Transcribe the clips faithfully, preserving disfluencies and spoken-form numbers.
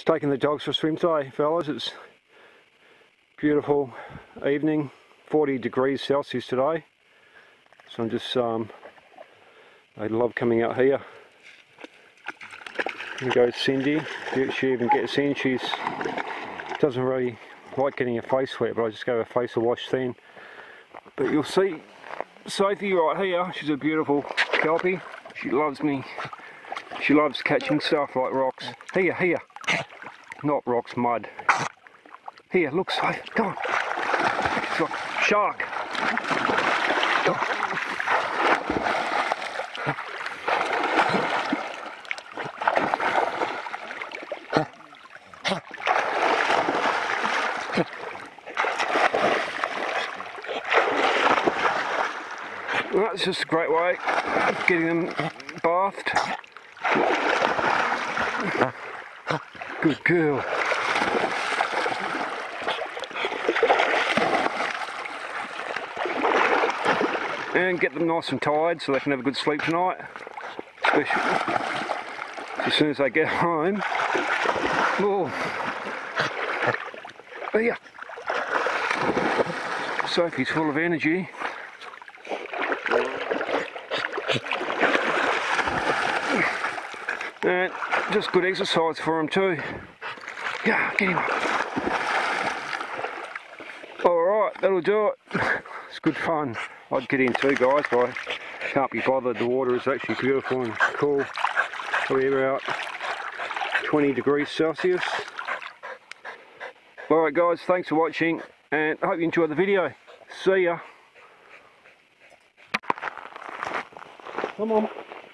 Just taking the dogs for a swim today, fellas. It's beautiful evening, forty degrees Celsius today. So I'm just, um, I love coming out here. Here goes Cindy. She even gets in. She's doesn't really like getting her face wet, but I just gave her face a wash then. But you'll see Sophie right here. She's a beautiful kelpie. She loves me. She loves catching stuff like rocks. Here, here. Not rocks, mud. Here, look, Sophie. Come on. Shark. Oh. Well, that's just a great way of getting them bathed. Good girl. And get them nice and tired so they can have a good sleep tonight. Especially as soon as they get home. Oh. Here. Sophie's full of energy. And just good exercise for him too. Yeah, get him up. Alright, that'll do it. It's good fun. I'd get in too, guys, but I can't be bothered. The water is actually beautiful and cool. We're about twenty degrees Celsius. Alright guys, thanks for watching and I hope you enjoyed the video. See ya. Come on.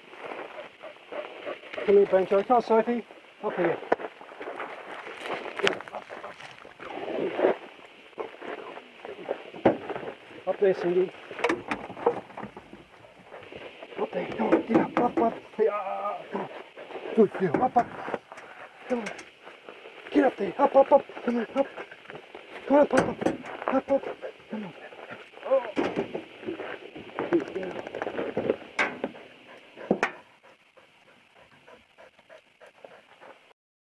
Come here, Banjo. Come on, Sophie. Up here. Up there, Cindy. Up there. Come on, get up, up, up. Yeah. Come on. Good girl. Up, up. Come on. Get up there. Up, up, up. Come on, up. Come on, up, up, up. Up, up. Come on.